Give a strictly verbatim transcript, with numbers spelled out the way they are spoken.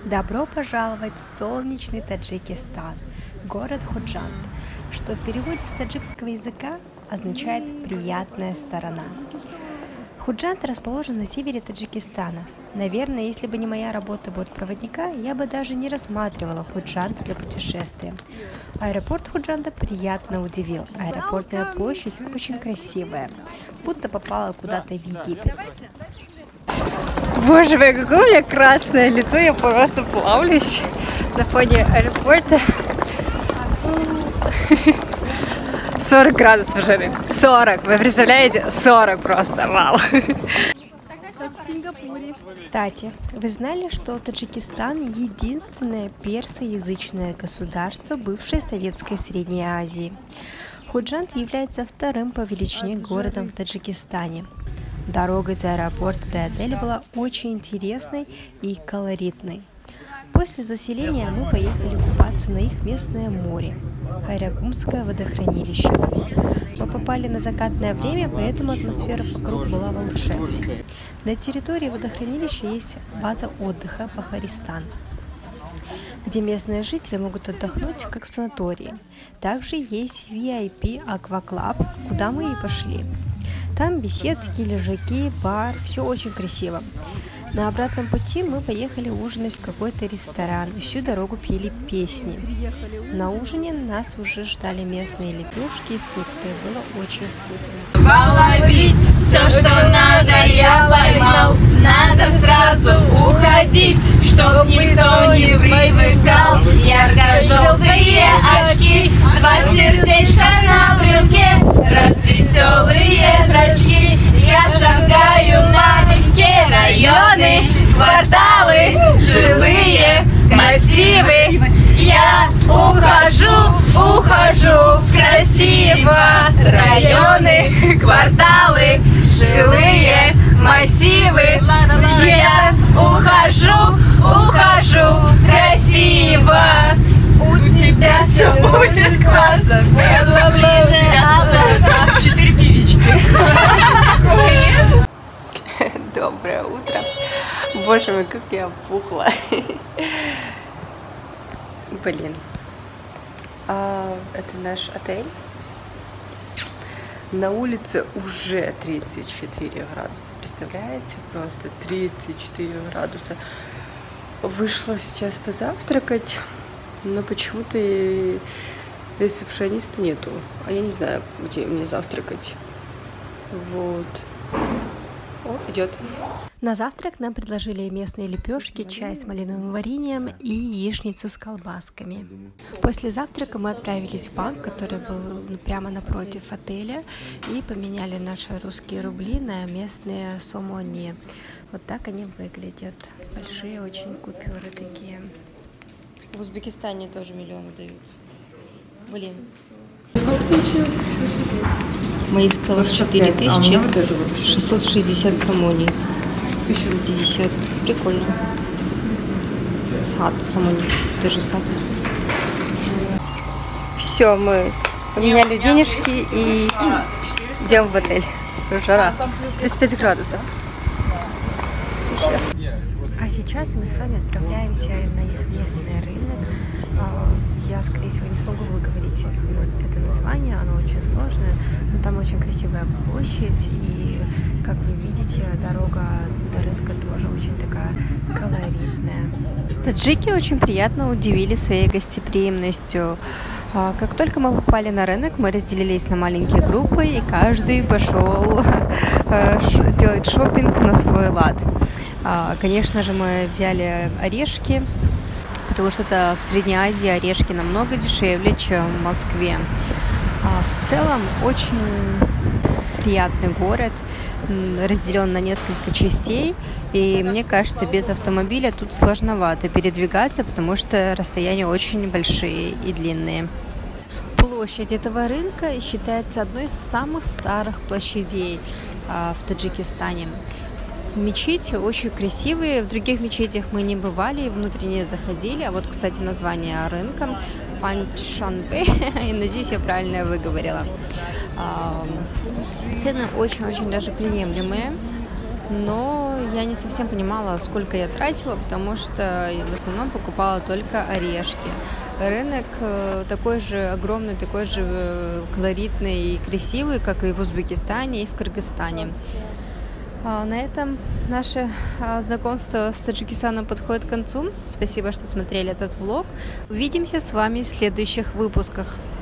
Добро пожаловать в солнечный Таджикистан, город Ходжанд, что в переводе с таджикского языка означает «приятная сторона». Ходжанд расположен на севере Таджикистана. Наверное, если бы не моя работа бортпроводника, я бы даже не рассматривала Ходжанд для путешествия. Аэропорт Ходжанда приятно удивил. Аэропортная площадь очень красивая, будто попала куда-то в Египет. Боже мой, какое у меня красное лицо, я просто плавлюсь на фоне аэропорта. сорок градусов жары. сорок, вы представляете? сорок просто, вау. Кстати, вы знали, что Таджикистан единственное персоязычное государство бывшей Советской Средней Азии? Ходжанд является вторым по величине городом в Таджикистане. Дорога из аэропорта до отеля была очень интересной и колоритной. После заселения мы поехали купаться на их местное море – Хайракумское водохранилище. Мы попали на закатное время, поэтому атмосфера вокруг была волшебной. На территории водохранилища есть база отдыха Бахаристан, где местные жители могут отдохнуть, как в санатории. Также есть ви ай пи Акваклаб, куда мы и пошли. Там беседки, лежаки, бар, все очень красиво. На обратном пути мы поехали ужинать в какой-то ресторан и всю дорогу пели песни. На ужине нас уже ждали местные лепешки и фрукты. Было очень вкусно. Половить все, что надо, я поймал. Надо сразу уходить, чтоб никто не привыкал. Ярко-желтые очки, два сердечка на брелке, развеселые зрачки. Я шагаю налегке, районы, кварталы, жилые массивы. Я ухожу, ухожу красиво. Районы, кварталы, жилые массивы. Я ухожу, ухожу красиво. У тебя все будет классно. Четыре певички. Доброе утро. Боже мой, как я опухла. Блин. А, это наш отель. На улице уже тридцать четыре градуса. Представляете? Просто тридцать четыре градуса. Вышла сейчас позавтракать, но почему-то ресепшениста нету. А я не знаю, где мне завтракать. Вот. О, идет. На завтрак нам предложили местные лепешки, чай с малиновым вареньем и яичницу с колбасками. После завтрака мы отправились в банк, который был прямо напротив отеля, и поменяли наши русские рубли на местные сомони. Вот так они выглядят. Большие очень купюры такие. В Узбекистане тоже миллионы дают. Блин. Сколько получилось? Моих целых четыре тысячи шестьсот шестьдесят сомони. пятьдесят. Прикольно. Сад сомони. Даже сад. Все, мы поменяли денежки и идем в отель. Жара. тридцать пять градусов. Еще. А сейчас мы с вами отправляемся на их местный рынок. Я, скорее всего, не смогу выговорить это название, оно очень сложное, но там очень красивая площадь, и, как вы видите, дорога до рынка тоже очень такая колоритная. Таджики очень приятно удивили своей гостеприимностью. Как только мы попали на рынок, мы разделились на маленькие группы, и каждый пошел делать шопинг на свой лад. Конечно же, мы взяли орешки, потому что это в Средней Азии орешки намного дешевле, чем в Москве. В целом очень приятный город, разделен на несколько частей, и мне кажется, без автомобиля тут сложновато передвигаться, потому что расстояния очень большие и длинные. Площадь этого рынка считается одной из самых старых площадей в Таджикистане. Мечети очень красивые, в других мечетях мы не бывали, внутренне заходили, а вот, кстати, название рынка Панчшанбе, и надеюсь, я правильно выговорила. Цены очень-очень даже приемлемые, но я не совсем понимала, сколько я тратила, потому что в основном покупала только орешки. Рынок такой же огромный, такой же колоритный и красивый, как и в Узбекистане, и в Кыргызстане. На этом наше знакомство с Таджикистаном подходит к концу. Спасибо, что смотрели этот влог. Увидимся с вами в следующих выпусках.